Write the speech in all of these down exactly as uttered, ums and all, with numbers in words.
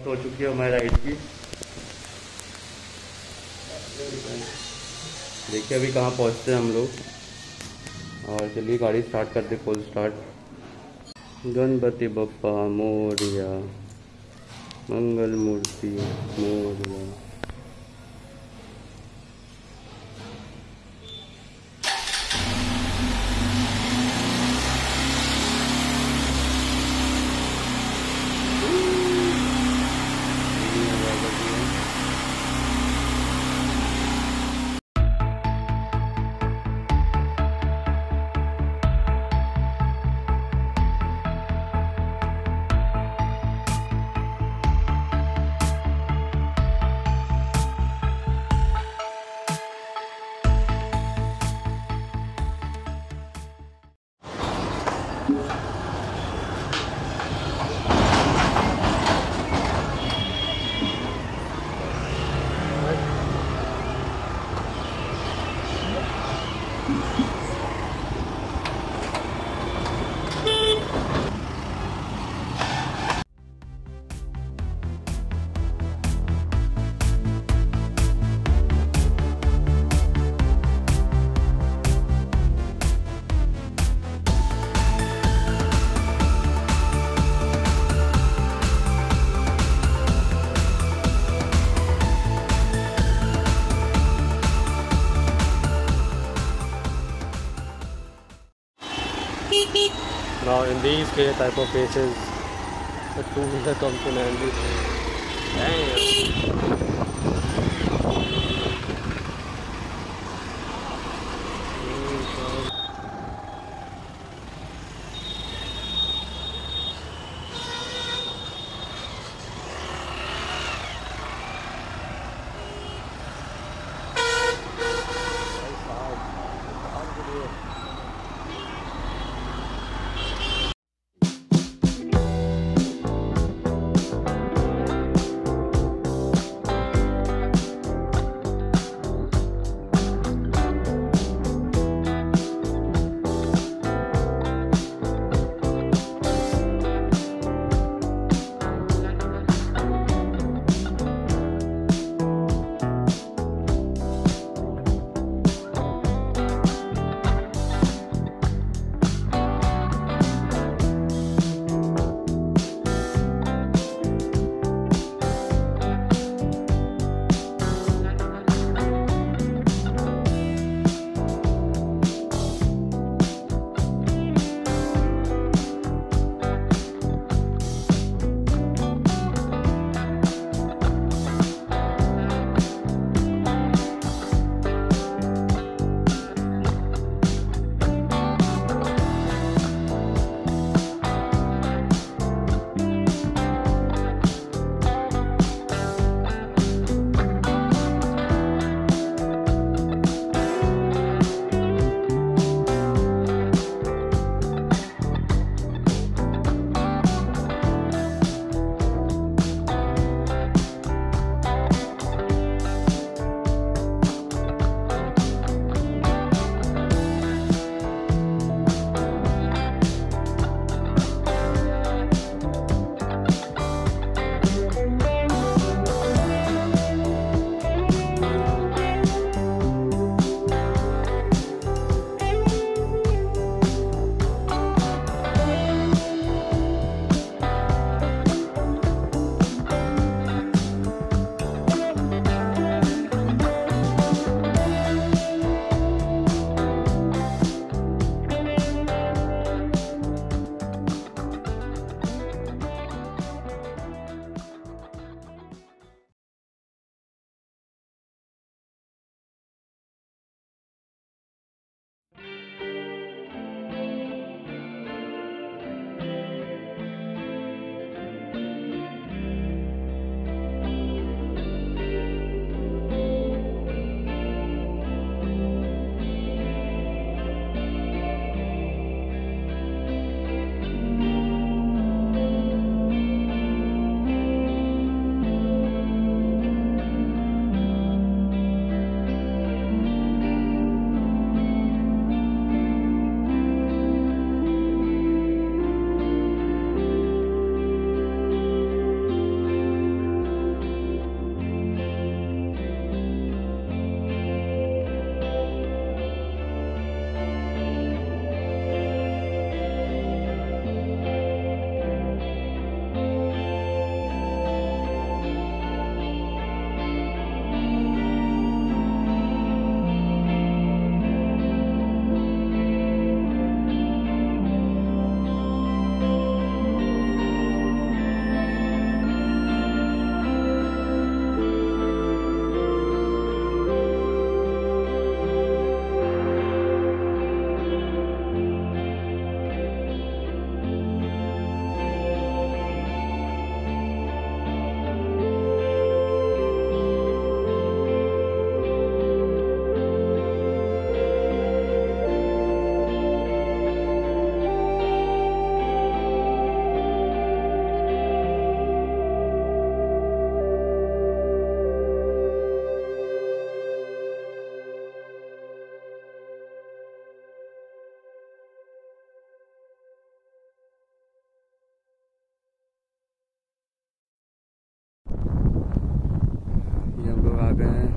हो चुकी है हमारी राइड की। देखिए अभी कहाँ पहुँचते हैं हम लोग। और चलिए गाड़ी स्टार्ट कर दे, फुल स्टार्ट। गणपति बप्पा मोरया, मंगल मूर्ति Morya. Now in these type of cases, the two-wheeler comes in handy. Damn.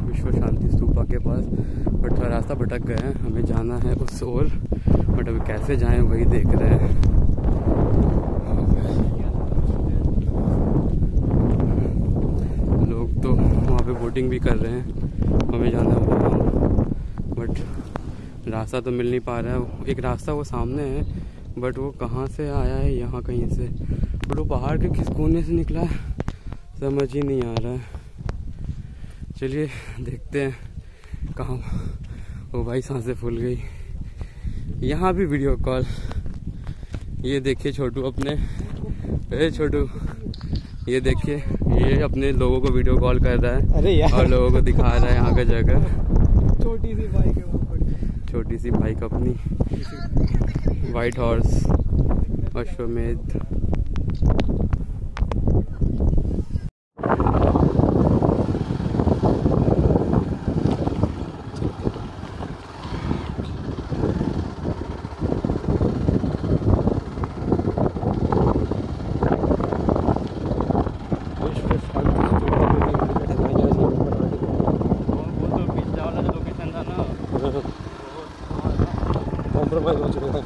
विश्व शांति स्तूपा के पास, बट थोड़ा रास्ता भटक गए हैं, हमें जाना है उस ओर, बट अभी कैसे जाएं वही देख रहे हैं। लोग तो वहाँ पे बोटिंग भी कर रहे हैं, हमें जाना है वहाँ, बट रास्ता तो मिल नहीं पा रहा है। एक रास्ता वो सामने है, बट वो कहाँ से आया है, यहाँ कहीं से, बट वो पहाड़ के किस कोने से निकला है समझ ही नहीं आ रहा है। चलिए देखते हैं कहाँ। ओ भाई सांसें फूल गई। यहाँ भी वीडियो कॉल, ये देखिए छोटू अपने, ए छोटू ये देखिए, ये अपने लोगों को वीडियो कॉल कर रहा है। अरे यार। और लोगों को दिखा रहा है यहाँ का जगह। छोटी सी बाइक है, छोटी सी बाइक अपनी, वाइट हॉर्स, अश्वमेध। कॉम्प्रोमाइज हो चुका है।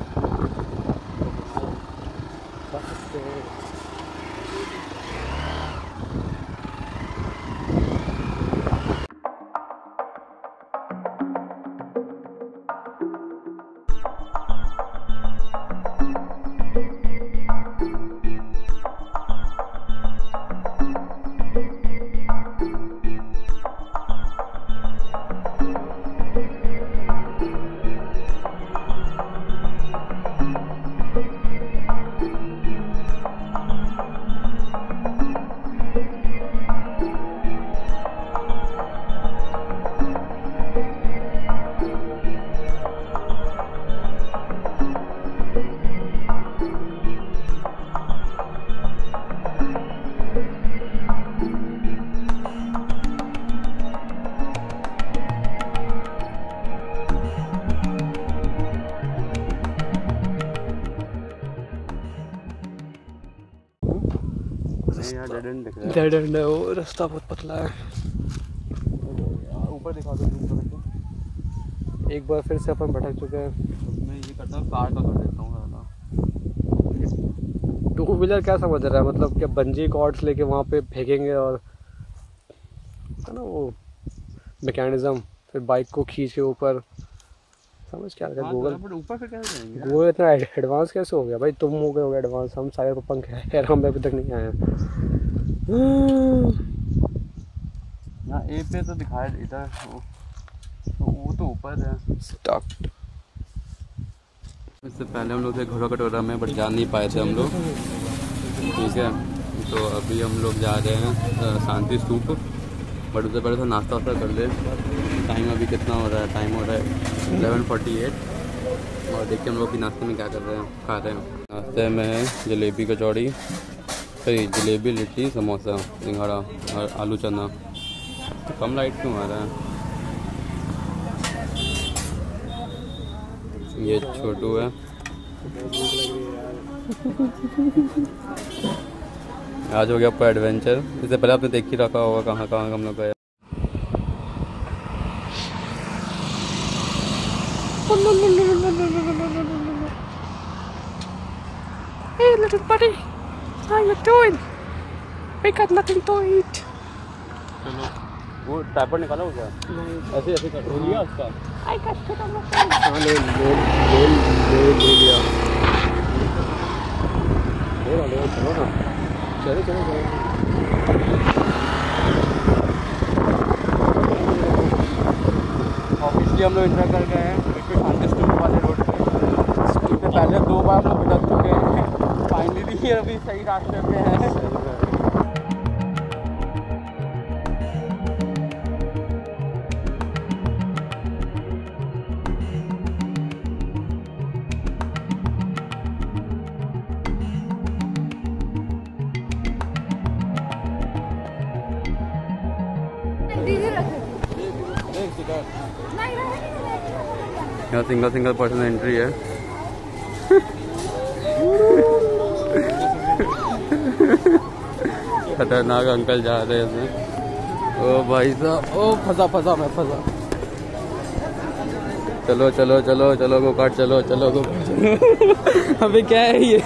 डेड एंड है वो रास्ता, बहुत पतला है। ऊपर दिखा दो, एक बार फिर से अपन भटक चुके हैं। मैं ये करता हूँ, कार का कर देता हूँ। टू व्हीलर क्या समझ रहा है, मतलब क्या बंजी कॉर्ड्स लेके वहाँ पे फेंकेंगे और है ना वो मैकेनिज्म, फिर बाइक को खींच के ऊपर, समझ क्या रहा है। गूगल ऊपर फिर कैसे जाएंगे? गूगल इतना एडवांस कैसे हो गया भाई? तुम हो गए हो गए एडवांस, हम सारे पंख है, हम अभी तक नहीं आए हैं। ना ए पे तो दिखाया इधर, वो वो तो ऊपर है। स्टॉक्ड। इससे पहले हम लोग थे घोड़ा कटोरा में, बट जा नहीं पाए थे हम लोग। ठीक है, तो अभी हम लोग जा रहे हैं शांति स्तूप, बट उससे पहले तो नाश्ता वास्ता कर ले। टाइम अभी कितना हो रहा है? टाइम हो रहा है इलेवन फोर्टी एट, और देखिए हम लोग भी नाश्ते में क्या कर रहे हैं, खा रहे हैं। नाश्ते में है जलेबी कचौड़ी, सही जलेबी, लिट्टी, समोसा, सिंघाड़ा और आलू चना। तो कम लाइट क्यों आ रहा है? ये छोटू है। आज हो गया आपका एडवेंचर। इससे पहले आपने देख ही रखा होगा कहाँ कहाँ हम लोग गए। Hey little buddy, how you doing? We got nothing to eat. चलो, वो टाइपर निकाला हो क्या? नहीं। ऐसे ऐसे कर लिया उसका। I got shit on my face. हाँ ले ले ले ले ले लिया। ले लो ले चलो ना। चलो चलो चलो। ऑब्वियसली हम लोग इंटर कर गए हैं विश्व शांति स्तूप वाले रोड पे। स्तूप पे पहले दो बार हम भटक चुके हैं, फाइनली ये अभी सही रास्ते पे है। यहाँ सिंगल सिंगल पर्सन एंट्री है। खतरनाक अंकल जा रहे हैं इसमें। ओ भाई साहब, ओ फंसा फंसा मैं फंसा। चलो चलो चलो चलो गो कार्ट चलो चलो गो कार्ट। अबे क्या है ये?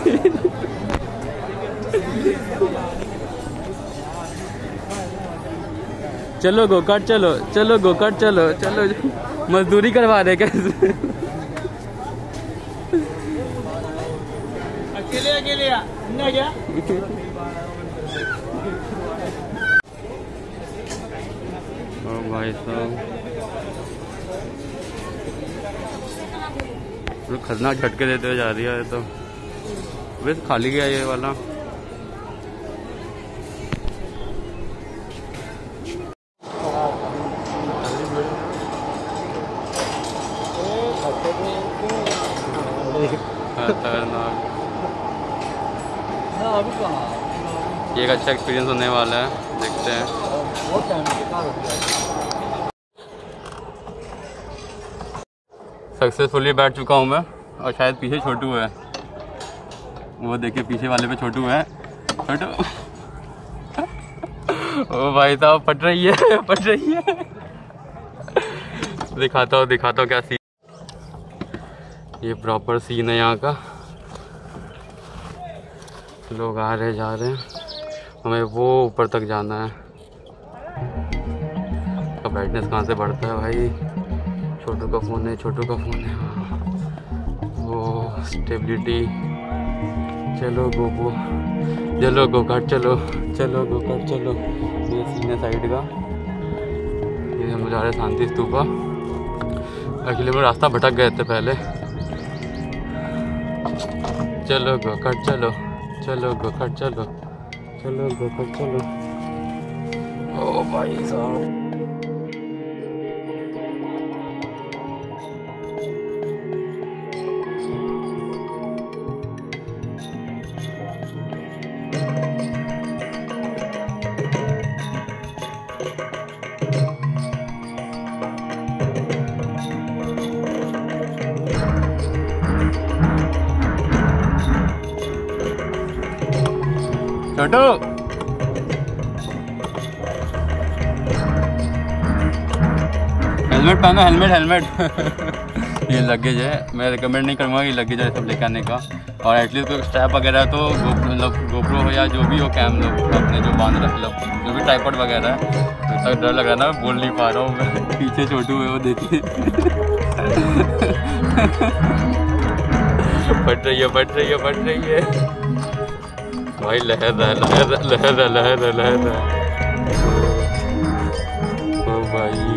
चलो गो कार्ट चलो चलो गो कार्ट चलो चलो। मजदूरी करवा रहे कैसे? अकेले अकेले ना क्या? ओ भाई साहब, तो खतरनाक झटके देते हुए जा रही है। तो वैसे खाली गया ये वाला। खतरनाक। ये एक अच्छा एक्सपीरियंस होने वाला है, देखते हैं। सक्सेसफुली बैठ चुका हूँ मैं, और शायद पीछे छोटू है। वो देखिए पीछे वाले पे छोटू है। छोटू ओ भाई साहब, फट रही है फट रही है। दिखाता हूँ दिखाता हूँ क्या सीन। ये प्रॉपर सीन है यहाँ का। लोग आ रहे जा रहे हैं, हमें वो ऊपर तक जाना है। का ब्राइटनेस कहाँ से बढ़ता है भाई? छोटू का फ़ोन है, छोटू का फ़ोन है। वो स्टेबिलिटी। चलो गो गो चलो गो कार्ट चलो चलो गो कार्ट चलो। ये सीन है साइड का। ये हम जा रहे हैं शांति स्तूपा। एक्चुअली हम रास्ता भटक गए थे पहले। चलो गो कार्ट चलो चलो गो कार्ट चलो चलो गो कार्ट चलो। ओ भाई साहब, छोटू हेलमेट पहनो, हेलमेट हेलमेट। ये लगेज है, मैं रिकमेंड नहीं करूँगा कि लगेज है सब लेकर आने का। और एटलीस्ट कोई स्ट्रैप वगैरह है तो मतलब गोप्रो हो या जो भी हो, कैम लोग अपने जो बांध रख लो, जो भी ट्राइपॉड वगैरह है। तो डर लग रहा है ना, बोल नहीं पा रहा हूँ मैं। पीछे छोटू है वो देखिए। फट रही है फट रही है फट रही है भाई। लहर है लहर लहर है लहर है लहर है। ओ भाई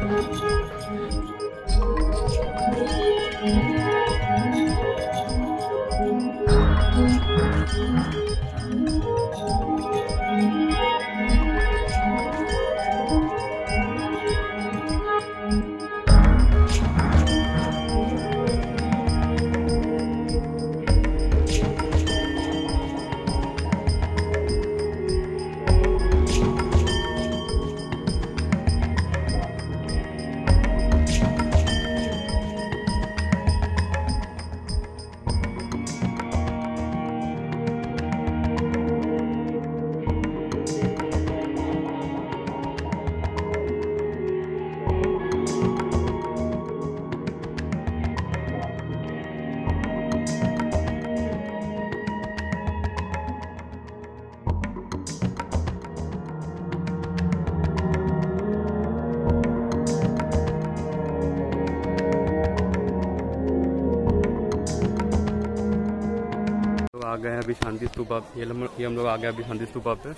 आ गए हैं अभी शांति स्तूपा। ये ये हम लोग आ गए अभी शांति स्तूपा पे।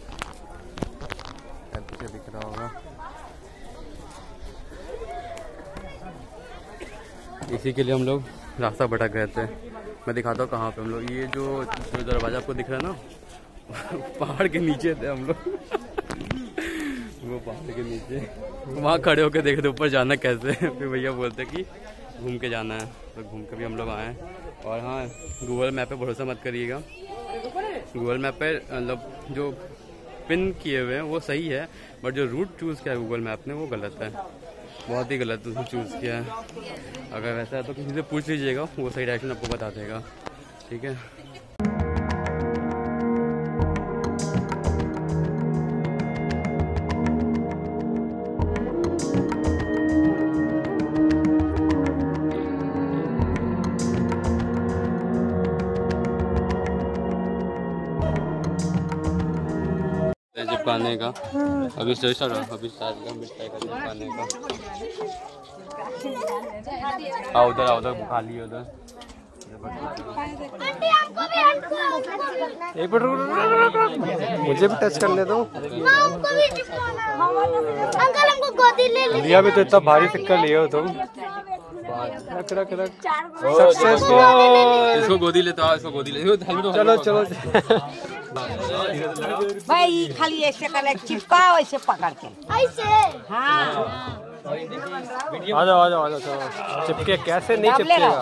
पीछे दिख रहा होगा, इसी के लिए हम लोग रास्ता भटक गए थे। मैं दिखाता हूँ कहाँ पे हम लोग। ये जो, जो दरवाज़ा आपको दिख रहा है ना, पहाड़ के नीचे थे हम लोग। वो पहाड़ के नीचे वहाँ खड़े होकर देखे थे ऊपर जाना कैसे। फिर भैया बोलते कि घूम के जाना है, तो घूम के भी हम लोग आए। और हाँ, गूगल मैप पे भरोसा मत करिएगा। गूगल मैप पे मतलब जो पिन किए हुए हैं वो सही है, बट जो रूट चूज़ किया है गूगल मैप ने वो गलत है, बहुत ही गलत उसने चूज़ किया है। अगर वैसा है तो किसी से पूछ लीजिएगा, वो सही डायरेक्शन आपको बता देगा। ठीक है। खाने का। अभी स्टार्ट अभी स्टार्ट मिठाई का खाने का। हाँ उधर उधर खा लिए उधर। एक मिनट मुझे भी टच करने दो। अंकल हमको गोदी ले ले। लिया भी तो इतना भारी सिक्का लिए हो तुम। रख रख रख सक्सेसफुल। इसको गोदी लेता हूँ, इसको गोदी ले। चलो चलो भाई खाली ऐसे कर चिपका वैसे पकड़ के ऐसे हाँ आ जाओ आ जाओ आ जाओ चलो। चिपके कैसे नहीं चिपकेगा।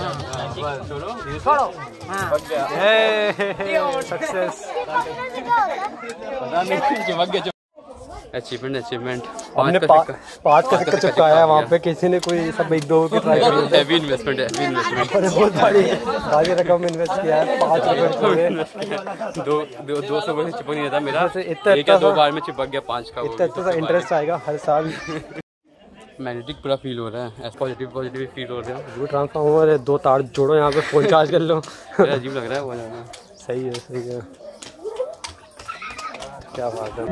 छोड़ो हाँ सक्सेस। अचीवमेंट अचीवमेंट हमने पाँच का सिक्का चिपकाया है वहाँ पे। किसी ने कोई सब एक दो की ट्राई करी। Heavy investment heavy investment. अरे बहुत बड़ी भारी रकम इन्वेस्ट किया है। पाँच रुपए दो दो दो सौ से चिपक नहीं रहता मेरा। इतना एक या दो बार में चिपक गया पाँच का। इतना इतना इंटरेस्ट आएगा हर साल। मैग्नेटिक पूरा फील हो रहा है। पॉजिटिव पॉजिटिव फील हो रहा है। वो ट्रांसफार्मर है, दो तार जोड़ो यहाँ पे फोन चार्ज कर लो। अजीब लग रहा है वो जाना। सही है सही है क्या बात है।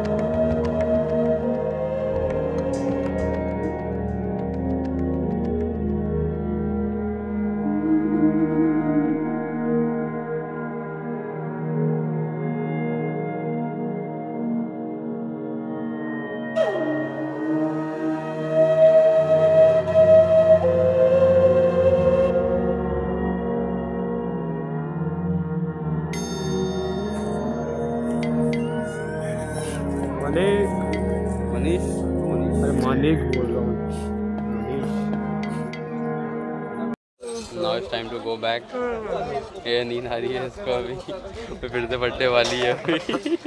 मनीष अरे मानिक बोल रहा हूँ। Now it's time to go back. ये नींद आ रही है इसको अभी। फिर से फटने वाली है अभी।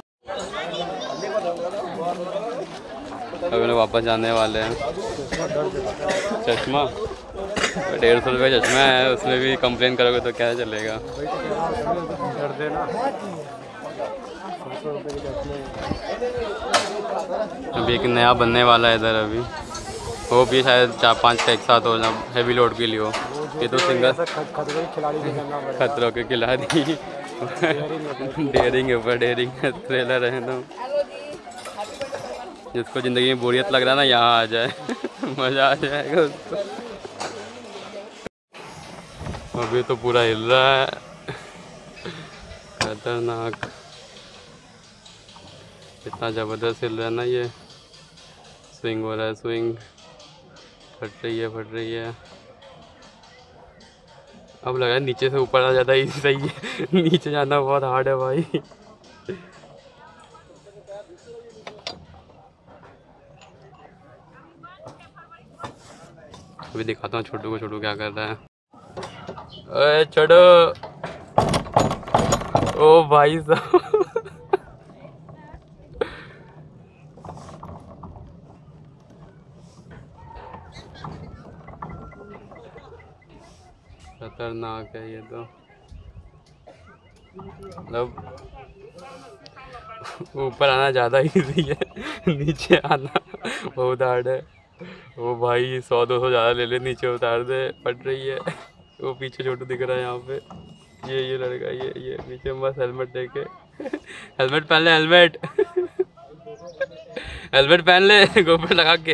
अभी लोग वापस जाने वाले हैं। चश्मा डेढ़ सौ रुपये चश्मा है, उसमें भी कंप्लेन करोगे तो क्या चलेगा। अभी एक नया बनने वाला है इधर। अभी वो भी शायद चार पाँच का एक साथ हो ना, हैवी लोड के लिए हो। ये तो सिंगल खतरों के खिलाड़ी डेयरिंग है ऊपर डेयरिंग ट्रेलर है ना। जिसको ज़िंदगी में बोरियत लग रहा है ना यहाँ आ जाए मज़ा आ जाएगा उसको। अभी तो पूरा हिल रहा है खतरनाक। इतना ज़बरदस्त हिल रहा है ना ये। स्विंग हो रहा है स्विंग। फट रही है फट रही है। अब लगा नीचे से ऊपर आ जाता है सही है। नीचे जाना बहुत हार्ड है भाई। अभी दिखाता हूँ छोटू को। छोटू क्या कर रहा है। अरे छोटू ओ भाई साहब। खतरनाक है ये तो। मतलब ऊपर आना ज़्यादा इजी है, नीचे आना बहुत हार्ड है। वो भाई सौ दो सौ ज़्यादा ले ले, नीचे उतार दे, फट रही है। वो पीछे छोटू दिख रहा है यहाँ पे। ये ये लड़का ये ये नीचे बस हेलमेट लेके। हेलमेट पहन ले हेलमेट हेलमेट पहन ले गोपर लगा के।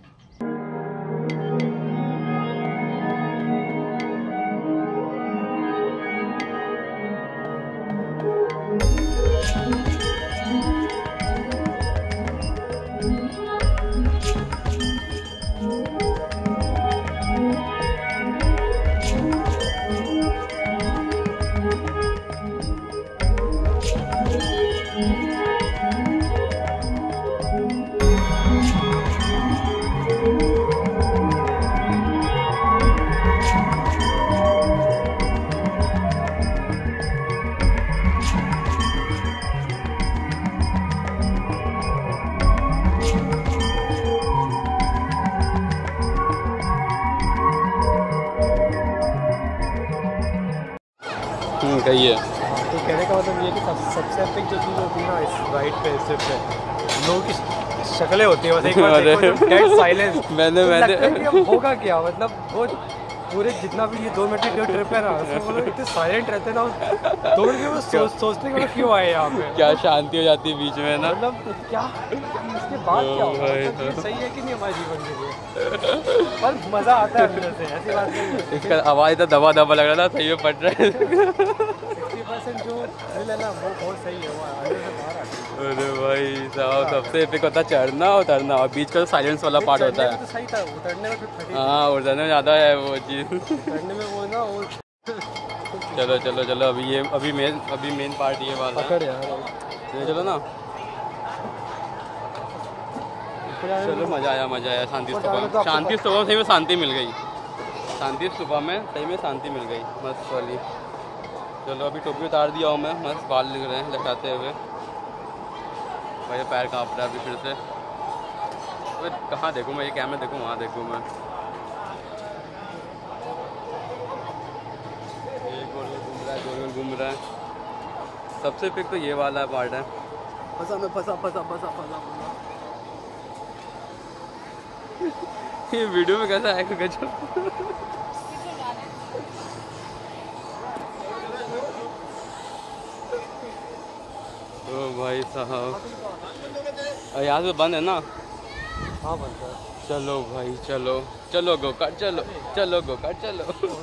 कही है तो कहने का मतलब ये कि सब, सबसे एपिक जो चीज़ होती है ना इस राइड पे इस ट्रिप पे, लोगों की शक्लें होती है। बस एक बार देखो, डेड साइलेंस। मैंने मैंने होगा क्या मतलब वो पूरे जितना भी ये दो मिनट की ट्रिप है ना, उसमें वो लोग इतने साइलेंट रहते हैं ना, दो मिनट के वो सोच सोचने के क्यों आए यहाँ पे। क्या शांति हो जाती है बीच में ना, मतलब क्या इसके बाद क्या होगा, मतलब ये सही है कि नहीं हमारे जीवन के लिए, पर मज़ा आता है अंदर से, ऐसी बात नहीं है। इसका आवाज़ इतना दबा दबा लग रहा था, सही में पड़ रहा है। सिक्सटी परसेंट जो थ्रिल है ना वो बहुत सही है, वो अंदर से बाहर आती है। अरे भाई साहब, सबसे एपिक होता है चढ़ना उतरना, और बीच का साइलेंस वाला पार्ट होता है। तो सही था, उतरने में फिर फटी। हाँ, उतरने में ज़्यादा है वो चीज़। उतरने में वो ना वो चलो चलो चलो, अभी ये अभी मेन अभी मेन पार्ट ये वाला है। पकड़ यार, ये चलो ना, चलो मज़ा आया मज़ा आया। शांति स्तूपा, शांति स्तूपा सही में शांति मिल गई, शांति स्तूपा में सही में शांति मिल गई, मस्त वाली। चलो अभी टोपी उतार दिया हूँ मैं, मस्त बाल लिख रहे हैं लटाते हुए। भाई पैर काँप रहा है अभी फिर से। अरे कहाँ देखूँ मैं, ये कैमरा देखूँ वहाँ देखूँ मैं, ये गोल गोल घूम रहा है, गोल गोल घूम रहा है। सबसे पिक तो ये वाला पार्ट है। फंसा मैं, फंसा फंसा फंसा फंसा फंसा। ये वीडियो में कैसा है गजब। ओ भाई साहब, यहाँ से बंद है ना? हाँ बनता है। चलो भाई चलो चलो गो कार्ट, चलो चलो गो कार्ट, चलो।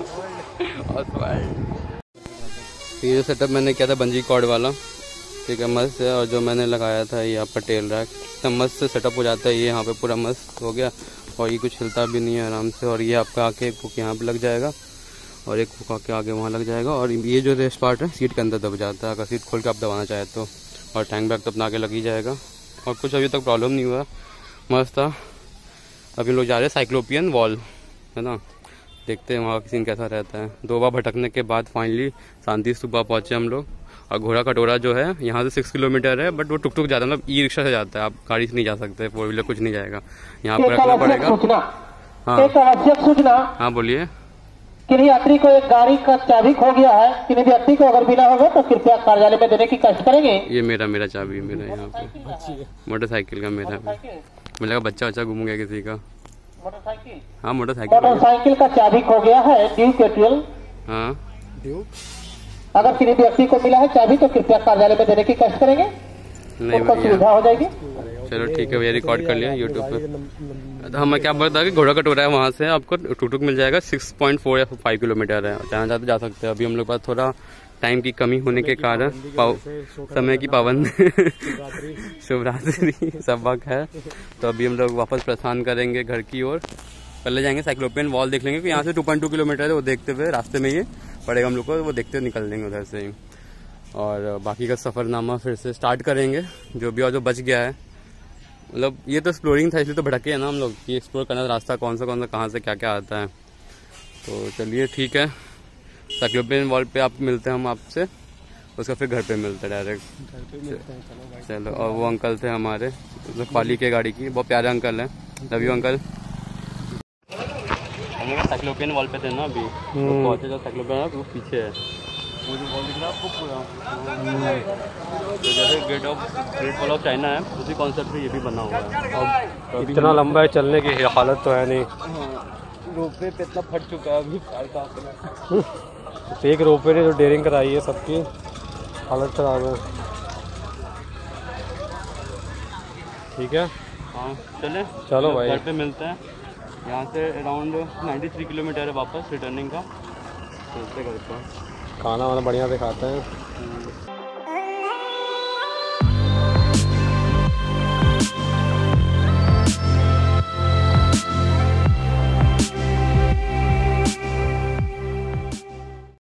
ये जो सेटअप मैंने किया था बंजी कॉर्ड वाला, ठीक है, मस्त है। और जो मैंने लगाया था ये आपका टेल रैक, तो मस्त से सेटअप हो जाता है। ये यहाँ पे पूरा मस्त हो गया, और ये कुछ हिलता भी नहीं है आराम से। और ये आपका आके एक हुक यहाँ पे लग जाएगा, और एक हुक आके आगे वहाँ लग जाएगा। और ये जो रेस्ट पार्ट है सीट के अंदर दब जाता है, अगर सीट खोल के आप दबाना चाहे तो। और टैंक बैग तो अपना आगे लग ही जाएगा, और कुछ अभी तक प्रॉब्लम नहीं हुआ, मस्त था। अभी लोग जा रहे हैं साइक्लोपियन वॉल, है ना, देखते हैं वहाँ का सीन कैसा रहता है। दो बार भटकने के बाद फाइनली शांति स्तूपा पहुँचे हम लोग। और घोड़ा कटोरा जो है यहाँ से सिक्स किलोमीटर है, बट वो टुक टुक जाता है, मतलब ई रिक्शा से जाता है, आप गाड़ी से नहीं जा सकते, फोर व्हीलर कुछ नहीं जाएगा, यहाँ पर रखना पड़ेगा। हाँ एक आवश्यक सूचना, हाँ बोलिए। किन्हीं यात्री को एक गाड़ी का चाबी खो गया है, किन्हीं व्यक्ति को अगर मिला होगा तो कृपया कार्यालय में देने की कष्ट करेंगे। ये मेरा मेरा चाबी मेरा यहाँ पे, मोटरसाइकिल का मेरा है। मुझे लगा बच्चा बच्चा घूम गया किसी का। मोटरसाइकिल, हाँ मोटरसाइकिल मोटरसाइकिल का चाबी खो गया है, ड्यूक एट्रियल। हाँ अगर किसी व्यक्ति को मिला है चाबी तो कृपया कार्यालय में देने की कष्ट करेंगे, नहीं उनको भैया, सुविधा हो जाएगी। चलो ठीक है भैया, रिकॉर्ड कर लिया यूट्यूब पे। तो हमें क्या बता कि घोड़ा कटोरा है, वहाँ से आपको टुक टुक मिल जाएगा। सिक्स पॉइंट फोर या फाइव किलोमीटर है, जाना चाहते जा सकते हैं। अभी हम लोग पास थोड़ा टाइम की कमी होने के कारण, समय की पाबंदी, शिवरात्रि सबक है, तो अभी हम लोग वापस प्रस्थान करेंगे घर की ओर। पहले जाएंगे साइक्लोपियन वॉल देख लेंगे, यहाँ से टू पॉइंट टू किलोमीटर है, वो देखते हुए रास्ते में ही पड़ेगा हम लोग को, वो देखते हुए निकल देंगे उधर से ही। और बाकी का सफ़रनामा फिर से स्टार्ट करेंगे, जो भी और जो बच गया है। मतलब ये तो एक्सप्लोरिंग था, इसलिए तो भटके हैं ना हम लोग, कि एक्सप्लोर करना रास्ता कौन सा कौन सा कहाँ से क्या क्या आता है। तो चलिए ठीक है, साइक्लोपियन वॉल पे आप मिलते हैं हम आपसे, उसका फिर घर पे मिलते हैं डायरेक्ट। चलो, और वो अंकल थे हमारे पाली के गाड़ी की, बहुत प्यारे अंकल हैं, लव यू अंकल। हम लोग साइक्लोपियन वॉल पे थे ना अभी, तो पहुँचे जो साइक्लोपियन वो पीछे है, वो जो वॉल दिख रहा है आपको पूरा, तो जैसे gate of great wall of China है, उसी कॉन्सेप्ट पे ये भी बना हुआ है। अब इतना लंबा है, चलने की हालत तो है नहीं। रोपवे पे इतना फट चुका है अभी, पैर का तो एक रोपवे ने जो डेयरिंग कराई है, सबकी हालत खराब है। ठीक है, हाँ चले, चलो भाई, घर पे मिलते हैं। यहाँ से अराउंड तिरानवे किलोमीटर है वापस रिटर्निंग का, चलते घर पर। खाना वाना बढ़िया से खाते हैं।